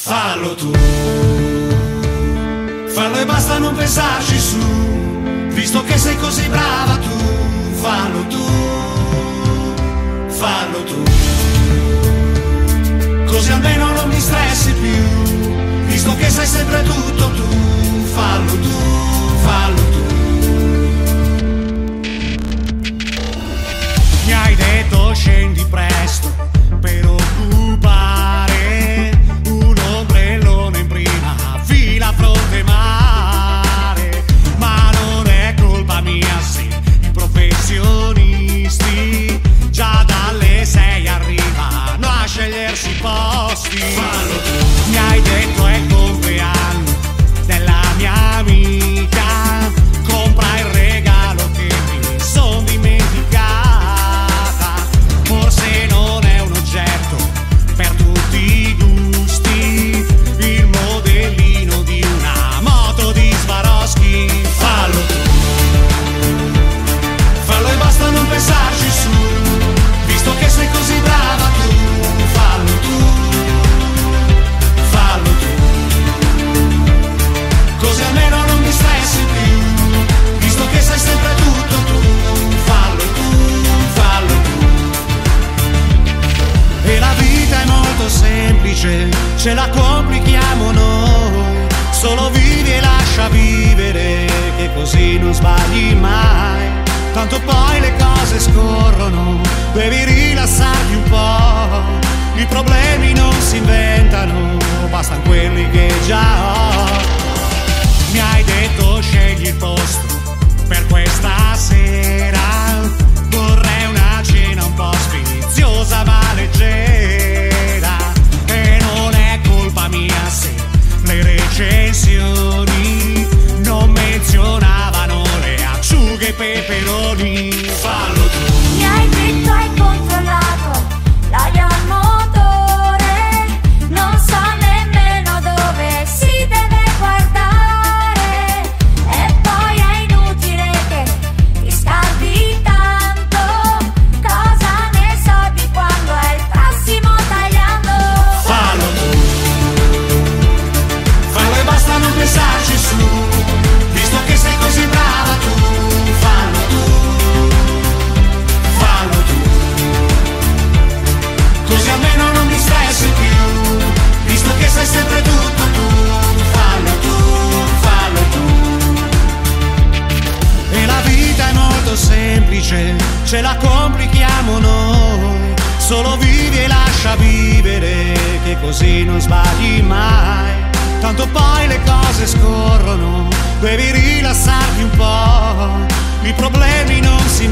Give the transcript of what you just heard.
Fallo tu, fallo e basta non pensarci su, visto che sei così brava tu. Fallo tu, fallo tu, così almeno non mi stressi più, visto che sai sempre tutto tu. Fallo tu, fallo tu. Mi hai detto scendi presto per occupare un ombrellone in prima fila fronte mare, ma non è colpa mia se i professionisti già dalle 6 arrivano a scegliersi i posti. Fallo tu. Mi hai detto è il compleanno della mia amica, compra il regalo che mi son dimenticata, forse non è un oggetto per tutti i gusti, il modellino di una moto di Swarovski. Fallo tu, fallo e basta non pensarci su, visto che sei così brava tu. Fallo tu, fallo tu, così almeno non mi stressi più, visto che sai sempre tutto tu. Fallo tu, fallo tu. E la vita è molto semplice, ce la complichiamo noi, solo vivi e lascia vivere, che così non sbagli mai. Tanto poi le cose scorrono, devi rilassarti un po', i problemi non si inventano, bastano quelli che già ho. Mi hai detto scegli il posto per questa sera, vorrei una cena un po' sfiziosa ma leggera, e non è colpa mia se le recensioni non menzionavano le acciughe e i peperoni. Fallo tu. Mi hai detto hai controllato l'aria al motore, non so nemmeno dove si deve guardare, e poi è inutile che ti scaldi tanto, cosa ne so di quando è il prossimo tagliando. Fallo tu, fallo e basta non pensarci su, visto che sei così brava tu. Fallo tu, fallo tu, così almeno non mi stressi più, visto che sai sempre tutto tu. Fallo tu, fallo tu. E la vita è molto semplice, ce la complichiamo noi, solo vivi e lascia vivere, che così non sbagli mai. Tanto poi le cose scorrono, devi rilassarti un po', i problemi non si